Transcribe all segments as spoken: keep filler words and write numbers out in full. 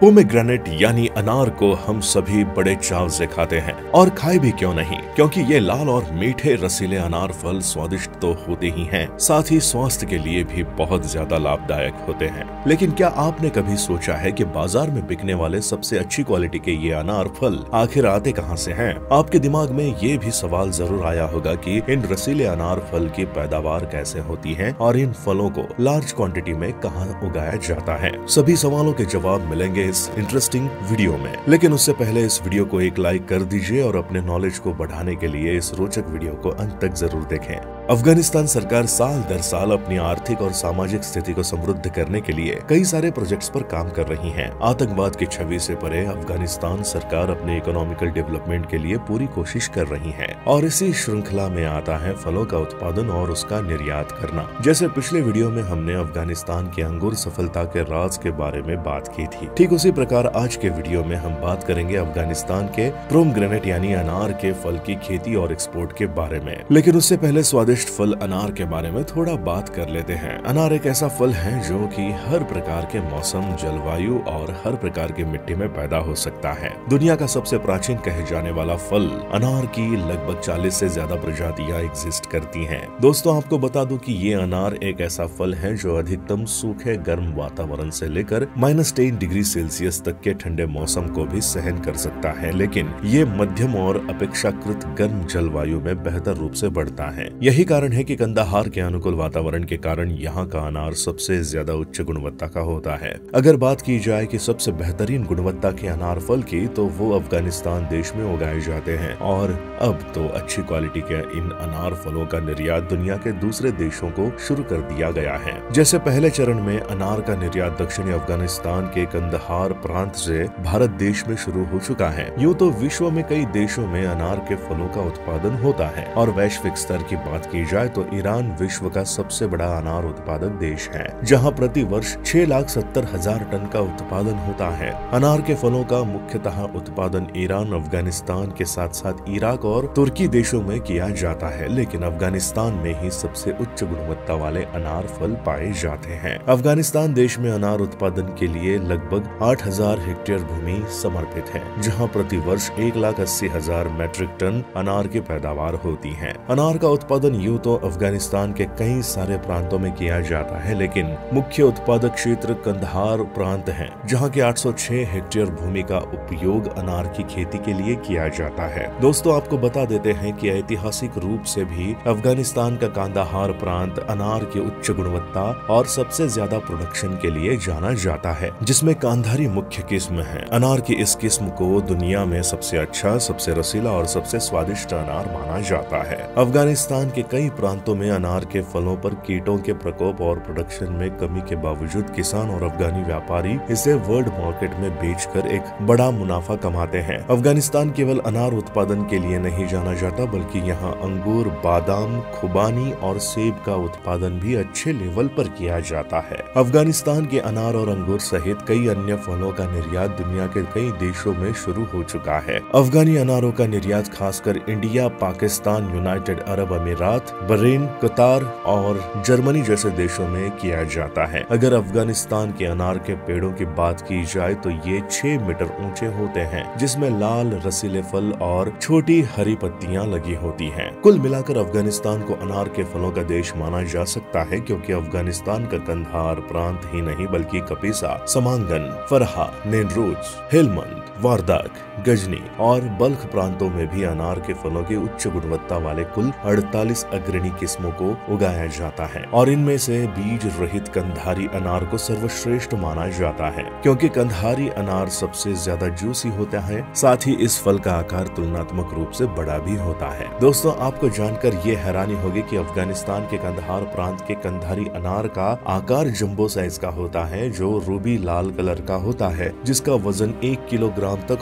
Pomegranate यानी अनार को हम सभी बड़े चाव से खाते हैं, और खाए भी क्यों नहीं, क्योंकि ये लाल और मीठे रसीले अनार फल स्वादिष्ट तो होते ही हैं, साथ ही स्वास्थ्य के लिए भी बहुत ज्यादा लाभदायक होते हैं। लेकिन क्या आपने कभी सोचा है कि बाजार में बिकने वाले सबसे अच्छी क्वालिटी के ये अनार फल आखिर आते कहां से हैं? आपके दिमाग में ये भी सवाल जरूर आया होगा कि इन रसीले अनार फल की पैदावार कैसे होती है और इन फलों को लार्ज क्वांटिटी में कहां उगाया जाता है। सभी सवालों के जवाब मिलेंगे इस इंटरेस्टिंग वीडियो में। लेकिन उससे पहले इस वीडियो को एक लाइक कर दीजिए और अपने नॉलेज को बढ़ाने के लिए इस रोचक वीडियो को अंत तक जरूर देखें। अफगानिस्तान सरकार साल दर साल अपनी आर्थिक और सामाजिक स्थिति को समृद्ध करने के लिए कई सारे प्रोजेक्ट्स पर काम कर रही है। आतंकवाद की छवि से परे अफगानिस्तान सरकार अपने इकोनॉमिकल डेवलपमेंट के लिए पूरी कोशिश कर रही है, और इसी श्रृंखला में आता है फलों का उत्पादन और उसका निर्यात करना। जैसे पिछले वीडियो में हमने अफगानिस्तान के अंगूर सफलता के राज के बारे में बात की थी, ठीक उसी प्रकार आज के वीडियो में हम बात करेंगे अफगानिस्तान के पोमेग्रेनेट यानी अनार के फल की खेती और एक्सपोर्ट के बारे में। लेकिन उससे पहले स्वादिष्ट फल अनार के बारे में थोड़ा बात कर लेते हैं। अनार एक ऐसा फल है जो कि हर प्रकार के मौसम, जलवायु और हर प्रकार की मिट्टी में पैदा हो सकता है। दुनिया का सबसे प्राचीन कहे जाने वाला फल अनार की लगभग चालीस से ज्यादा प्रजातियां एग्जिस्ट करती हैं। दोस्तों आपको बता दूं कि ये अनार एक ऐसा फल है जो अधिकतम सूखे गर्म वातावरण से लेकर माइनस टेन डिग्री सेल्सियस तक के ठंडे मौसम को भी सहन कर सकता है, लेकिन ये मध्यम और अपेक्षाकृत गर्म जलवायु में बेहतर रूप से बढ़ता है। यही कारण है कि कंदाहार के अनुकूल वातावरण के कारण यहाँ का अनार सबसे ज्यादा उच्च गुणवत्ता का होता है। अगर बात की जाए कि सबसे बेहतरीन गुणवत्ता के अनार फल की, तो वो अफगानिस्तान देश में उगाए जाते हैं, और अब तो अच्छी क्वालिटी के इन अनार फलों का निर्यात दुनिया के दूसरे देशों को शुरू कर दिया गया है। जैसे पहले चरण में अनार का निर्यात दक्षिणी अफगानिस्तान के कंदाहार प्रांत से भारत देश में शुरू हो चुका है। यूँ तो विश्व में कई देशों में अनार के फलों का उत्पादन होता है, और वैश्विक स्तर की बात की जाए तो ईरान विश्व का सबसे बड़ा अनार उत्पादक देश है, जहां प्रति वर्ष छह लाख सत्तर हजार टन का उत्पादन होता है। अनार के फलों का मुख्यतः उत्पादन ईरान, अफगानिस्तान के साथ साथ इराक और तुर्की देशों में किया जाता है, लेकिन अफगानिस्तान में ही सबसे उच्च गुणवत्ता वाले अनार फल पाए जाते हैं। अफगानिस्तान देश में अनार उत्पादन के लिए लगभग आठ हजार हेक्टेयर भूमि समर्पित है, जहाँ प्रति वर्ष एक लाख अस्सी हजार मैट्रिक टन अनार की पैदावार होती है। अनार का उत्पादन यूं तो अफगानिस्तान के कई सारे प्रांतों में किया जाता है, लेकिन मुख्य उत्पादक क्षेत्र कंधार प्रांत है, जहां के आठ सौ छह हेक्टेयर भूमि का उपयोग अनार की खेती के लिए किया जाता है। दोस्तों आपको बता देते हैं कि ऐतिहासिक रूप से भी अफगानिस्तान का कंधार प्रांत अनार की उच्च गुणवत्ता और सबसे ज्यादा प्रोडक्शन के लिए जाना जाता है, जिसमें कांधारी मुख्य किस्म है। अनार की इस किस्म को दुनिया में सबसे अच्छा, सबसे रसीला और सबसे स्वादिष्ट अनार माना जाता है। अफगानिस्तान के कई प्रांतों में अनार के फलों पर कीटों के प्रकोप और प्रोडक्शन में कमी के बावजूद किसान और अफगानी व्यापारी इसे वर्ल्ड मार्केट में बेचकर एक बड़ा मुनाफा कमाते हैं। अफगानिस्तान केवल अनार उत्पादन के लिए नहीं जाना जाता, बल्कि यहाँ अंगूर, बादाम, खुबानी और सेब का उत्पादन भी अच्छे लेवल पर किया जाता है। अफगानिस्तान के अनार और अंगूर सहित कई अन्य फलों का निर्यात दुनिया के कई देशों में शुरू हो चुका है। अफगानी अनारों का निर्यात खासकर इंडिया, पाकिस्तान, यूनाइटेड अरब अमीरात, बहरीन, कतार और जर्मनी जैसे देशों में किया जाता है। अगर अफगानिस्तान के अनार के पेड़ों की बात की जाए तो ये छह मीटर ऊंचे होते हैं, जिसमें लाल रसीले फल और छोटी हरी पत्तियां लगी होती हैं। कुल मिलाकर अफगानिस्तान को अनार के फलों का देश माना जा सकता है, क्योंकि अफगानिस्तान का कंधार प्रांत ही नहीं बल्कि कपीसा, समांगन, फरहा, नेनरोज, हेलमंद, वारदाक, गजनी और बल्ख प्रांतों में भी अनार के फलों की उच्च गुणवत्ता वाले कुल अड़तालीस अग्रणी किस्मों को उगाया जाता है, और इनमें से बीज रहित कंधारी अनार को सर्वश्रेष्ठ माना जाता है, क्योंकि कंधारी अनार सबसे ज्यादा जूसी होता है। साथ ही इस फल का आकार तुलनात्मक रूप से बड़ा भी होता है। दोस्तों आपको जानकर ये हैरानी होगी कि अफगानिस्तान के कंधार प्रांत के कंधारी अनार का आकार जंबो साइज का होता है, जो रूबी लाल कलर का होता है, जिसका वजन एक किलोग्राम तक हो सकता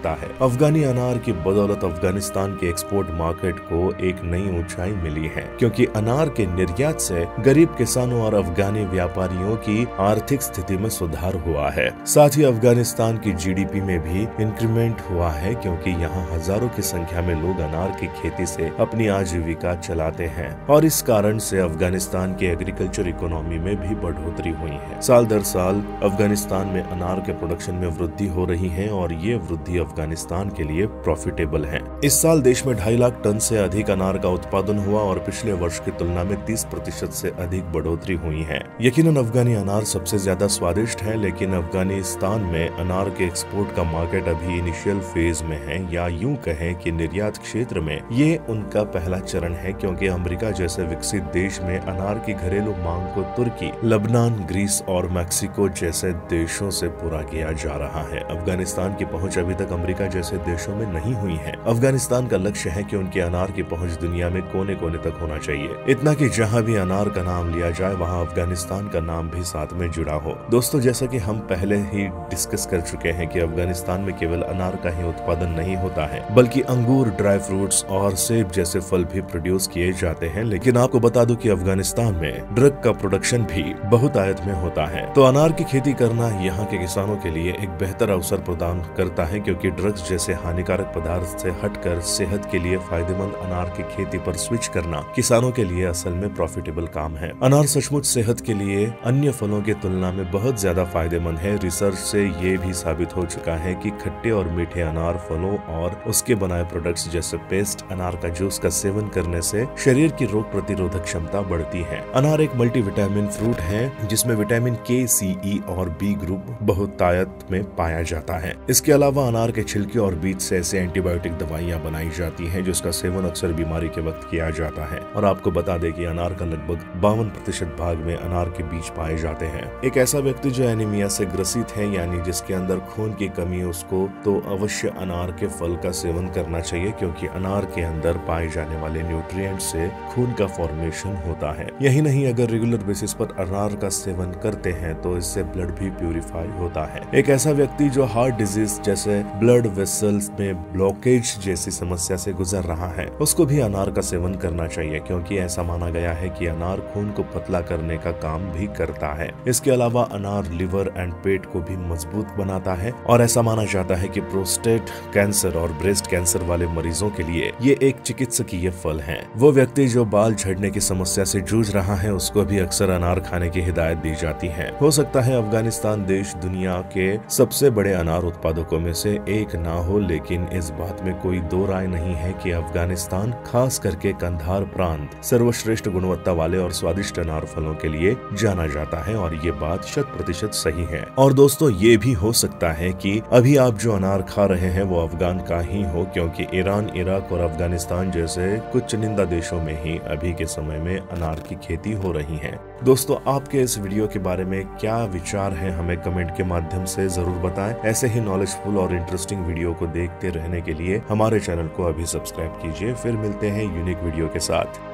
सकता है। अफगानी अनार की बदौलत अफगानिस्तान के एक्सपोर्ट मार्केट को एक नई ऊंचाई मिली है, क्योंकि अनार के निर्यात से गरीब किसानों और अफगानी व्यापारियों की आर्थिक स्थिति में सुधार हुआ है। साथ ही अफगानिस्तान की जीडीपी में भी इंक्रीमेंट हुआ है, क्योंकि यहाँ हजारों की संख्या में लोग अनार की खेती से अपनी आजीविका चलाते हैं और इस कारण से अफगानिस्तान की एग्रीकल्चर इकोनॉमी में भी बढ़ोतरी हुई है। साल दर साल अफगानिस्तान में अनार के प्रोडक्शन में वृद्धि हो रही है और ये वृद्धि अफगानिस्तान के लिए प्रॉफिटेबल है। इस साल देश में ढाई लाख टन से अधिक अनार का उत्पादन हुआ और पिछले वर्ष की तुलना में तीस प्रतिशत से अधिक बढ़ोतरी हुई है। यकीनन अफगानी अनार सबसे ज्यादा स्वादिष्ट है, लेकिन अफगानिस्तान में अनार के एक्सपोर्ट का मार्केट अभी इनिशियल फेज में है, या यूं कहें कि निर्यात क्षेत्र में ये उनका पहला चरण है, क्योंकि अमेरिका जैसे विकसित देश में अनार की घरेलू मांग को तुर्की, लेबनान, ग्रीस और मैक्सिको जैसे देशों से पूरा किया जा रहा है। अफगानिस्तान की पहुंच अभी तक अमेरिका जैसे देशों में नहीं हुई है। अफगानिस्तान का लक्ष्य है कि उनके अनार की पहुंच दुनिया में कोने कोने तक होना चाहिए, इतना कि जहां भी अनार का नाम लिया जाए वहां अफगानिस्तान का नाम भी साथ में जुड़ा हो। दोस्तों, जैसा कि हम पहले ही डिस्कस कर चुके हैं कि अफगानिस्तान में केवल अनार का ही उत्पादन नहीं होता है, बल्कि अंगूर, ड्राई फ्रूट्स और सेब जैसे फल भी प्रोड्यूस किए जाते हैं। लेकिन आपको बता दूं कि अफगानिस्तान में ड्रग का प्रोडक्शन भी बहुत आयत में होता है। तो अनार की खेती करना यहाँ के किसानों के लिए एक बेहतर अवसर प्रदान करता है, क्योंकि ड्रग्स जैसे हानिकारक पदार्थ से हटकर सेहत के लिए फायदेमंद अनार की खेती पर स्विच करना किसानों के लिए असल में प्रॉफिटेबल काम है। अनार सचमुच सेहत के लिए अन्य फलों की तुलना में बहुत ज्यादा फायदेमंद है। रिसर्च से ये भी साबित हो चुका है कि खट्टे और मीठे अनार फलों और उसके बनाए प्रोडक्ट्स जैसे पेस्ट, अनार का जूस का सेवन करने से शरीर की रोग प्रतिरोधक क्षमता बढ़ती है। अनार एक मल्टीविटामिन फ्रूट है, जिसमें विटामिन के, सी, ई और बी ग्रुप बहुतायत में पाया जाता है। इसके अलावा अनार के छिलके और बीज से ऐसे एंटीबायोटिक दवाइयां बनाई जाती हैं, जिसका सेवन अक्सर बीमारी के वक्त किया जाता है। और आपको बता दें कि अनार का लगभग बावन प्रतिशत भाग में अनार के बीज पाए जाते हैं। एक ऐसा व्यक्ति जो एनीमिया से ग्रसित है, यानी जिसके अंदर खून की कमी, उसको तो अवश्य अनार के फल का सेवन करना चाहिए, क्योंकि अनार के अंदर पाए जाने वाले न्यूट्रिएंट से खून का फॉर्मेशन होता है। यही नहीं, अगर रेगुलर बेसिस पर अनार का सेवन करते हैं तो इससे ब्लड भी प्यूरिफाई होता है। एक ऐसा व्यक्ति जो हार्ट डिजीज जैसे ब्लड वेसल्स में ब्लॉकेज जैसी समस्या से गुजर रहा है, उसको भी अनार का सेवन करना चाहिए, क्योंकि ऐसा माना गया है कि अनार खून को पतला करने का काम भी करता है। इसके अलावा अनार लिवर एंड पेट को भी मजबूत बनाता है और ऐसा माना जाता है कि प्रोस्टेट कैंसर और ब्रेस्ट कैंसर वाले मरीजों के लिए ये एक चिकित्सकीय फल है। वो व्यक्ति जो बाल झड़ने की समस्या से जूझ रहा है, उसको भी अक्सर अनार खाने की हिदायत दी जाती है। हो सकता है अफगानिस्तान देश दुनिया के सबसे बड़े अनार उत्पादकों में से एक ना हो, लेकिन इस बात में कोई दो राय नहीं है कि अफगानिस्तान, खास करके कंधार प्रांत, सर्वश्रेष्ठ गुणवत्ता वाले और स्वादिष्ट अनार फलों के लिए जाना जाता है, और ये बात शत प्रतिशत सही है। और दोस्तों, ये भी हो सकता है कि अभी आप जो अनार खा रहे हैं वो अफगान का ही हो, क्योंकि ईरान, इराक और अफगानिस्तान जैसे कुछ चुनिंदा देशों में ही अभी के समय में अनार की खेती हो रही है। दोस्तों, आपके इस वीडियो के बारे में क्या विचार है, हमें कमेंट के माध्यम से जरूर बताएं। ऐसे ही नॉलेजफुल और इंटरेस्टिंग वीडियो को देखते रहने के लिए हमारे चैनल को अभी सब्सक्राइब कीजिए। फिर मिलते हैं यूनिक वीडियो के साथ।